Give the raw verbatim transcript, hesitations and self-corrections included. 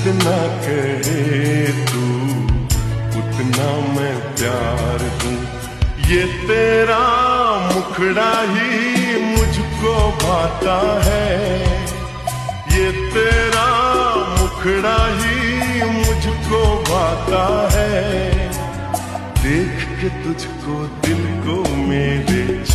जितना कहे तू उतना मैं प्यार दूं। ये तेरा मुखड़ा ही मुझको भाता है, ये तेरा मुखड़ा ही मुझको भाता है। देख के तुझको दिल को मेरे